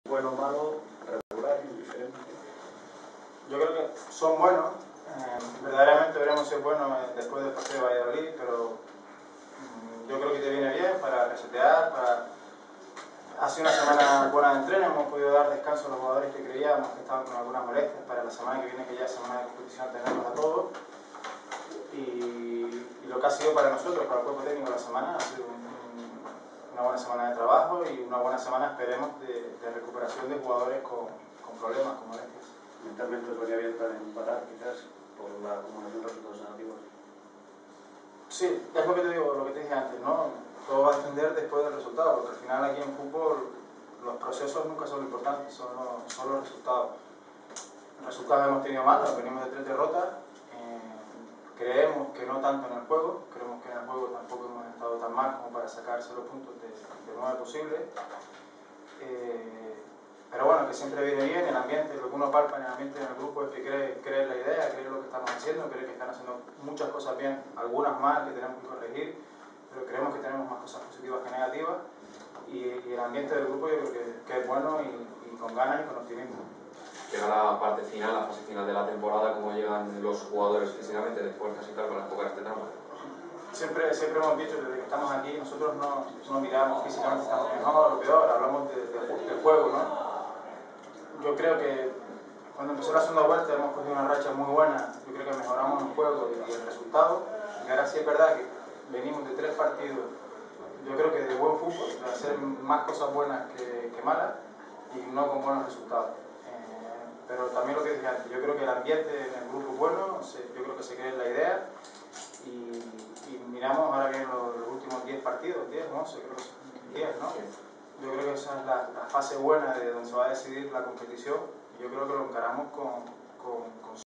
Bueno, malo, regular, indiferente. Yo creo que son buenos. Verdaderamente veremos si es bueno después del partido de Valladolid, pero yo creo que te viene bien para resetear, Ha sido una semana buena de entreno, hemos podido dar descanso a los jugadores que creíamos que estaban con algunas molestias para la semana que viene, que ya es semana de competición, tenerlos a todos. Y lo que ha sido para nosotros, para el cuerpo técnico la semana, ha sido una buena semana de trabajo y una buena semana, esperemos, de recuperación de jugadores con problemas, con molestias. Mentalmente os venía bien para empatar, quizás, por la acumulación de resultados negativos. Sí, es lo que te digo, lo que te dije antes, ¿no? Todo va a depender después del resultado, porque al final aquí en fútbol los procesos nunca son lo importante, son los resultados. Los resultados hemos tenido malos, venimos de 3 derrotas, creemos que no tanto en el juego, creemos que en el juego tampoco hemos estado tan mal como para sacar 0 puntos de 9 posibles. Pero bueno, que siempre viene bien el ambiente, lo que uno palpa en el ambiente en el grupo es que cree en la idea, cree en lo que estamos haciendo, cree que están haciendo muchas cosas bien, algunas mal que tenemos que corregir, pero creemos que tenemos más cosas positivas que negativas y el ambiente del grupo yo creo que es bueno y con ganas y con optimismo. Llega la parte final, la fase final de la temporada, ¿cómo llegan los jugadores físicamente, de fuerzas y tal, para enfocar este tramo? Siempre hemos dicho, desde que estamos aquí, nosotros no miramos físicamente si estamos mejor o peor, hablamos del juego, ¿no? Yo creo que cuando empezó la segunda vuelta hemos cogido una racha muy buena, yo creo que mejoramos el juego y el resultado, y ahora sí es verdad que venimos de 3 partidos, yo creo que de buen fútbol, de hacer más cosas buenas que malas, y no con buenos resultados. Pero también lo que dije antes, yo creo que el ambiente en el grupo es bueno, yo creo que se cree en la idea, y miramos ahora bien los últimos 10 partidos, 10, 11, creo que son 10, ¿no? Yo creo que esa es la fase buena de donde se va a decidir la competición y yo creo que lo encaramos con